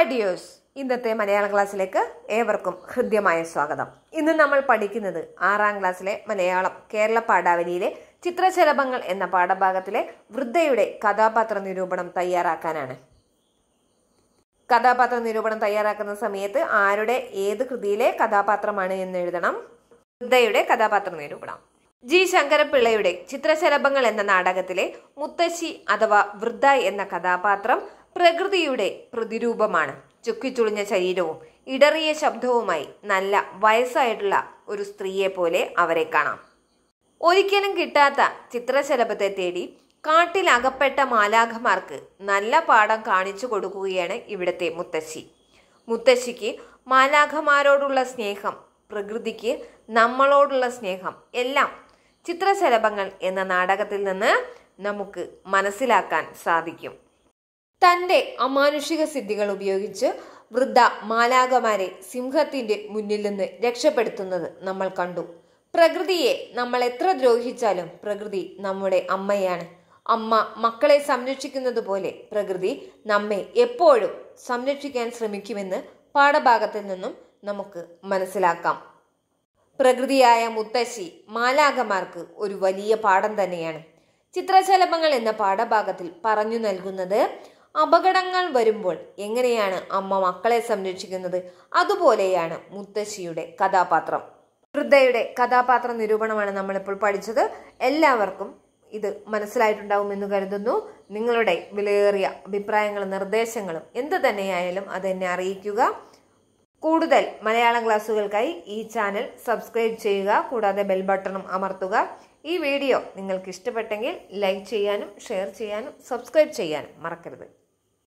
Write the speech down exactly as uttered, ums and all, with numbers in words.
Hi dears, ഇന്നത്തെ മലയാളം ക്ലാസ്സിലേക്ക് ഏവർക്കും ഹൃദ്യമായ സ്വാഗതം. ഇന്ന് നമ്മൾ പഠിക്കുന്നത് ആറാം ക്ലാസ്സിലെ മലയാളം കേരള പാഠാവലിയിലെ ചിത്രശലഭങ്ങൾ എന്ന പാഠഭാഗത്തിലെ വൃദ്ധയുടെ കഥാപാത്ര നിരൂപണം തയ്യാറാക്കാനാണ്. കഥാപാത്ര നിരൂപണം തയ്യാറാക്കുന്ന സമയത്ത് ആരുടെ ഏത് കൃതിയിലെ കഥാപാത്രമാണ് എന്ന് എഴുതണം. വൃദ്ധയുടെ കഥാപാത്ര നിരൂപണം. ജി ശങ്കരപ്പിള്ളയുടെ ചിത്രശലഭങ്ങൾ എന്ന നാടകത്തിലെ മുത്തശ്ശി അഥവാ വൃദ്ധ എന്ന കഥാപാത്രം പ്രകൃതിയുടെ പ്രതിരൂപമാണ്. ചുക്കിച്ചുളിഞ്ഞ ശരീരവും ഇടറിയ ശബ്ദവുമായി നല്ല വയസ്സായിട്ടുള്ള ഒരു സ്ത്രീയെ പോലെ അവരെ കാണാം. ഒരിക്കലും കിട്ടാത്ത ചിത്രശലഭത്തെ തേടി കാട്ടിൽ അകപ്പെട്ട മാലാഖമാർക്ക് നല്ല പാഠം കാണിച്ചു കൊടുക്കുകയാണ് ഇവിടുത്തെ മുത്തശ്ശി. മുത്തശ്ശിക്ക് മാലാഖമാരോടുള്ള സ്നേഹം, പ്രകൃതിക്ക് നമ്മളോടുള്ള സ്നേഹം എല്ലാം ചിത്രശലഭങ്ങൾ എന്ന നാടകത്തിൽ നിന്ന് നമുക്ക് മനസ്സിലാക്കാൻ സാധിക്കും. തൻ്റെ അമാനുഷിക സിദ്ധികൾ ഉപയോഗിച്ച് വൃദ്ധ മാലാഖമാരെ സിംഹത്തിന്റെ മുന്നിൽ നിന്ന് രക്ഷപ്പെടുത്തുന്നത് നമ്മൾ കണ്ടു. പ്രകൃതിയെ നമ്മൾ എത്ര ദ്രോഹിച്ചാലും പ്രകൃതി നമ്മുടെ അമ്മയാണ്. അമ്മ മക്കളെ സംരക്ഷിക്കുന്നത് പോലെ പ്രകൃതി നമ്മെ എപ്പോഴും സംരക്ഷിക്കാൻ ശ്രമിക്കുമെന്ന് പാഠഭാഗത്തിൽ നിന്നും നമുക്ക് മനസ്സിലാക്കാം. പ്രകൃതിയായ മുത്തശ്ശി മാലാഖമാർക്ക് ഒരു വലിയ പാഠം തന്നെയാണ്. ചിത്രശലഭങ്ങൾ എന്ന പാഠഭാഗത്തിൽ പറഞ്ഞു നൽകുന്നത് അപകടങ്ങൾ വരുമ്പോൾ എങ്ങനെയാണ് അമ്മ മക്കളെ സംരക്ഷിക്കുന്നത്, അതുപോലെയാണ് മുത്തശ്ശിയുടെ കഥാപാത്രം. വൃദ്ധയുടെ കഥാപാത്ര നിരൂപണമാണ് നമ്മളിപ്പോൾ പഠിച്ചത്. എല്ലാവർക്കും ഇത് മനസ്സിലായിട്ടുണ്ടാവുമെന്ന് കരുതുന്നു. നിങ്ങളുടെ വിലയേറിയ അഭിപ്രായങ്ങളും നിർദ്ദേശങ്ങളും എന്ത് തന്നെയായാലും അതെന്നെ അറിയിക്കുക. കൂടുതൽ മലയാളം ക്ലാസ്സുകൾക്കായി ഈ ചാനൽ സബ്സ്ക്രൈബ് ചെയ്യുക. കൂടാതെ ബെൽ ബട്ടണും അമർത്തുക. ഈ വീഡിയോ നിങ്ങൾക്ക് ഇഷ്ടപ്പെട്ടെങ്കിൽ ലൈക്ക് ചെയ്യാനും ഷെയർ ചെയ്യാനും സബ്സ്ക്രൈബ് ചെയ്യാനും മറക്കരുത്.